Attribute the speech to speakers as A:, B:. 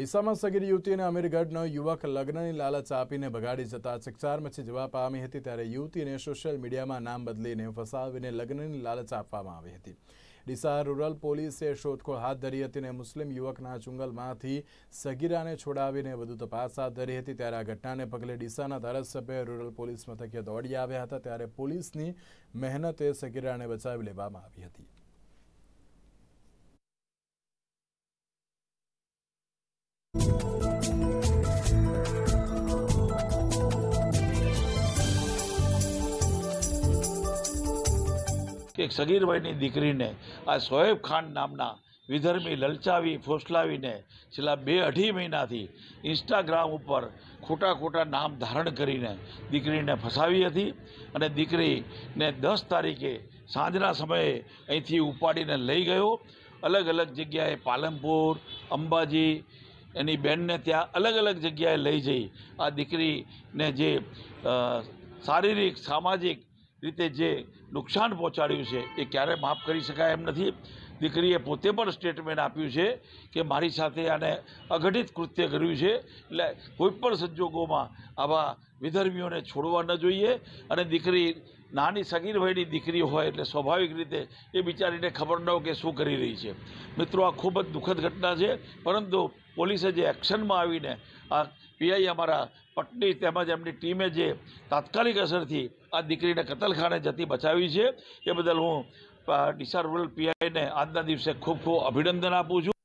A: ડીસામાં સગીર યુવતી અને અમીરગઢનો યુવક લગ્નની લાલચ આપીને ભગાડી જતા ચકચાર મચી જવા પામી હતી। ત્યારે યુવતીને સોશિયલ મીડિયામાં નામ બદલીને ફસાવીને લગ્નની લાલચ આપવામાં આવી હતી। ડીસા રૂરલ પોલીસે શોધખોળ હાથ ધરી હતી અને મુસ્લિમ યુવકના ચુંગલમાંથી સગીરાને છોડાવીને વધુ તપાસ હાથ ધરી હતી। ત્યારે આ ઘટનાને પગલે ડીસાના ધારાસભ્ય રૂરલ પોલીસ મથકે દોડી આવ્યા હતા। ત્યારે પોલીસની મહેનતે સગીરાને બચાવી લેવામાં આવી હતી।
B: एक सगीर भाई दीकरी ने आ शोएब खान नामना विधर्मी ललचावी फोसलावीने छेल्ला 2-2.5 महीना थी इंस्टाग्राम पर खोटा खोटा नाम धारण करीने दीकरीने फसावी हती अने दीकरीने 10 तारीखे सांजना समये अहींथी उपाड़ीने लई गयो। अलग अलग जग्याए पालनपुर अंबाजी एनी बेन ने त्या अलग अलग जग्याए लई जई आ दीकरीने जे शारीरिक सामाजिक रीते जे नुकसान पहोंचाड्युं छे ए क्यारे माफ करी शकाय एम नथी। दीकरीए पोते पण स्टेटमेंट आप्युं छे के मारी साथे आने अघटित कृत्य कर्युं छे એટલે कोईपण संजोगोमां आवा विधर्मीओने छोड़वा न जोईए अने दीकरी नानी सगीर भाईनी दीकरी होय એટલે स्वाभाविक रीते ए बिचारीने खबर न हो के शुं करी रही छे। मित्रों आ खूब ज दुखद घटना छे परंतु पोलीसे जे एक्शनमां आवीने आ पीआई अमारा पटनी तेमज एमनी टीमे जे तात्कालिक असरथी आ दीकरीने कतलखाने जती बचावी छे ए बदल हूँ डीसा रूरल पीआई ने आजना दिवसे खूब खूब अभिनंदन आपूं छुं।